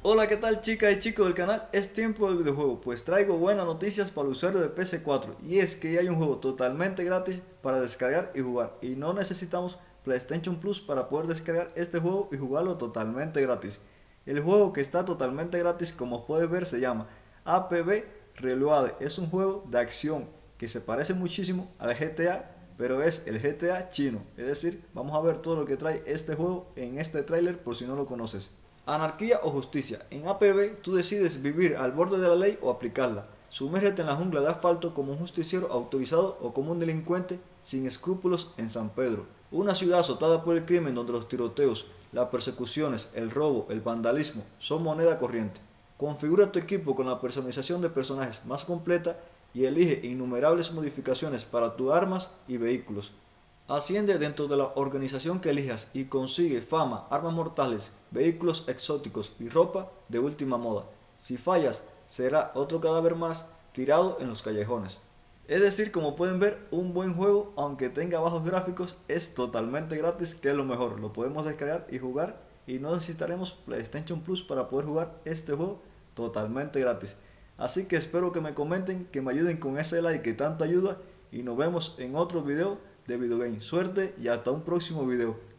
Hola, ¿qué tal chicas y chicos del canal? Es tiempo del videojuego, pues traigo buenas noticias para el usuario de PS4 y es que ya hay un juego totalmente gratis para descargar y jugar y no necesitamos PlayStation Plus para poder descargar este juego y jugarlo totalmente gratis. El juego que está totalmente gratis, como puedes ver, se llama APB Reloaded. Es un juego de acción que se parece muchísimo al GTA, pero es el GTA chino. Es decir, vamos a ver todo lo que trae este juego en este tráiler por si no lo conoces. Anarquía o justicia. En APB tú decides vivir al borde de la ley o aplicarla. Sumérgete en la jungla de asfalto como un justiciero autorizado o como un delincuente sin escrúpulos en San Pedro. Una ciudad azotada por el crimen donde los tiroteos, las persecuciones, el robo, el vandalismo son moneda corriente. Configura tu equipo con la personalización de personajes más completa y elige innumerables modificaciones para tus armas y vehículos. Asciende dentro de la organización que elijas y consigue fama, armas mortales, vehículos exóticos y ropa de última moda. Si fallas, será otro cadáver más tirado en los callejones. Es decir, como pueden ver, un buen juego, aunque tenga bajos gráficos, es totalmente gratis, que es lo mejor. Lo podemos descargar y jugar y no necesitaremos PlayStation Plus para poder jugar este juego totalmente gratis. Así que espero que me comenten, que me ayuden con ese like que tanto ayuda y nos vemos en otro video de videogame. Suerte y hasta un próximo video.